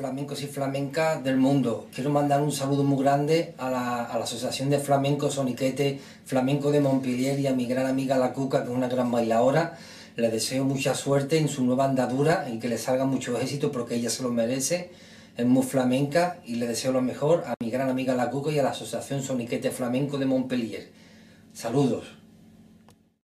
flamencos y flamencas del mundo. Quiero mandar un saludo muy grande a la Asociación de Flamencos Soniquete Flamenco de Montpellier y a mi gran amiga La Cuca, que es una gran bailadora. Le deseo mucha suerte en su nueva andadura y que le salga mucho éxito porque ella se lo merece. Es muy flamenca y le deseo lo mejor a mi gran amiga La Cuca y a la Asociación Soniquete Flamenco de Montpellier. Saludos.